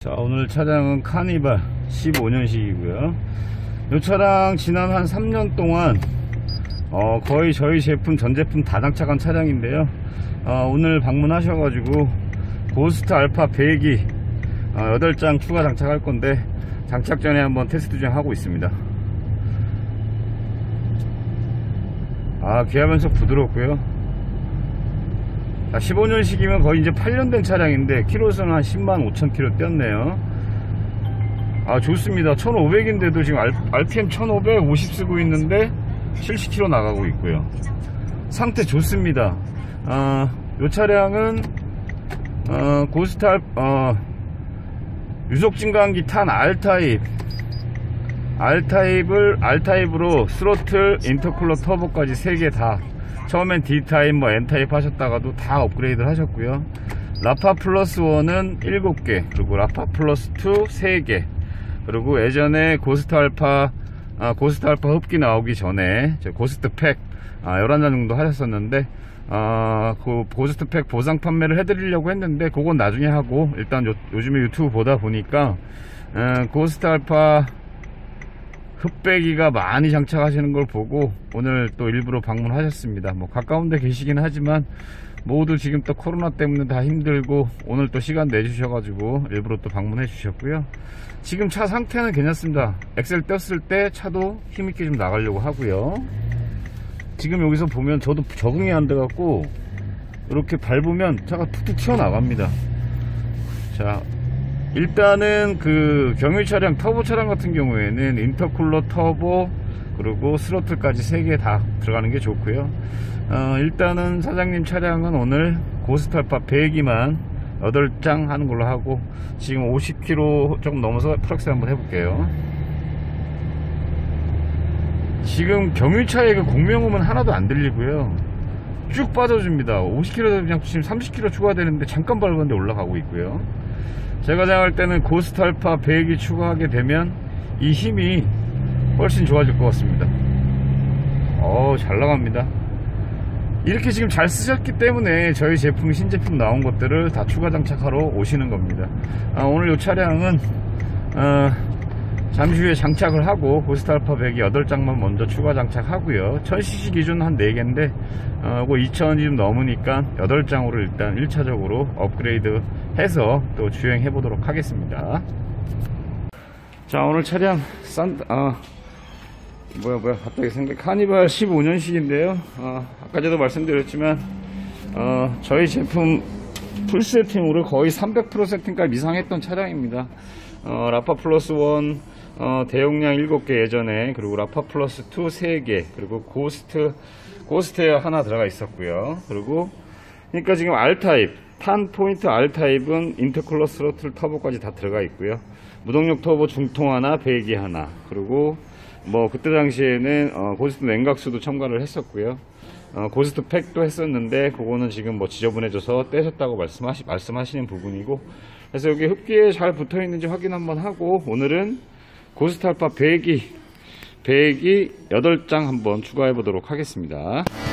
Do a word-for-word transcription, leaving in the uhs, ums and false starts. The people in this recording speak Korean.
자, 오늘 차량은 카니발 십오 년식이고요 이 차량 지난 한 삼 년 동안 어, 거의 저희 제품 전 제품 다 장착한 차량인데요. 어, 오늘 방문하셔가지고 고스트 알파 배기 어, 여덟 장 추가 장착할 건데 장착 전에 한번 테스트 중 하고 있습니다. 아, 귀하면서 부드럽고요. 십오 년식이면 거의 이제 팔 년 된 차량인데 키로수는 한 십만 오천 킬로 뛰었네요. 아, 좋습니다. 천오백인데도 지금 알피엠 천오백오십 쓰고 있는데 칠십 킬로 나가고 있고요. 상태 좋습니다. 아, 이 차량은 어, 고스트 알, 어, 유속 증강기 탄 R타입 R타입을 R타입으로 스로틀, 인터쿨러, 터보까지 세 개 다, 처음엔 D타입, 뭐 N타입 하셨다가도 다 업그레이드 하셨고요. 라파 플러스 일은 일곱 개, 그리고 라파 플러스 이 세 개, 그리고 예전에 고스트 알파 아, 고스트 알파 흡기 나오기 전에 고스트 팩 아, 열한 장 정도 하셨었는데 아, 그 고스트 팩 보상 판매를 해드리려고 했는데 그건 나중에 하고, 일단 요, 요즘에 유튜브 보다 보니까 음, 고스트 알파 흡배기가 많이 장착하시는 걸 보고 오늘 또 일부러 방문하셨습니다. 뭐 가까운 데 계시긴 하지만 모두 지금 또 코로나 때문에 다 힘들고 오늘 또 시간 내주셔가지고 일부러 또 방문해 주셨고요. 지금 차 상태는 괜찮습니다. 엑셀 떴을 때 차도 힘있게 좀 나가려고 하고요. 지금 여기서 보면 저도 적응이 안 돼갖고 이렇게 밟으면 차가 툭툭 튀어나갑니다. 자, 일단은 그 경유 차량, 터보 차량 같은 경우에는 인터쿨러, 터보, 그리고 스로틀까지 세 개 다 들어가는 게 좋고요. 어, 일단은 사장님 차량은 오늘 고스트 알파 배기만 여덟 장 하는 걸로 하고, 지금 오십 킬로 조금 넘어서 프락스 한번 해볼게요. 지금 경유차의 그 공명음은 하나도 안 들리고요. 쭉 빠져줍니다. 오십 킬로 그냥 지금 삼십 킬로 추가되는데 잠깐 밟았는데 올라가고 있고요. 제가 생각할 때는 고스트 알파 배기 추가하게 되면 이 힘이 훨씬 좋아질 것 같습니다. 어우, 잘 나갑니다. 이렇게 지금 잘 쓰셨기 때문에 저희 제품, 신제품 나온 것들을 다 추가 장착하러 오시는 겁니다. 아, 오늘 이 차량은 어, 잠시 후에 장착을 하고 고스트 알파 배기 여덟 장만 먼저 추가 장착하고요. 천 씨씨 기준 한 네 개인데 어, 이천이 좀 넘으니까 여덟 장으로 일단 일 차적으로 업그레이드 해서 또 주행해 보도록 하겠습니다. 자, 오늘 차량 산, 아, 뭐야 뭐야 갑자기 생각, 카니발 십오 년식인데요 어, 아까 전에도 말씀드렸지만 어, 저희 제품 풀 세팅으로 거의 삼백 퍼센트 세팅까지 미상했던 차량입니다. 어, 라파 플러스 일 어, 대용량 일곱 개 예전에, 그리고 라파 플러스 이 세 개, 그리고 고스트 고스트에 하나 들어가 있었고요. 그리고 그러니까 지금 R타입, 탄 포인트 R타입은 인터쿨러, 스로틀, 터보까지 다 들어가 있고요. 무동력 터보 중통 하나, 배기 하나, 그리고 뭐 그때 당시에는 어, 고스트 냉각수도 첨가를 했었고요. 어, 고스트 팩도 했었는데 그거는 지금 뭐 지저분해져서 떼셨다고 말씀하시, 말씀하시는 부분이고, 그래서 여기 흡기에 잘 붙어 있는지 확인 한번 하고, 오늘은 고스트 알파 배기 배기 여덟 장 한번 추가해 보도록 하겠습니다.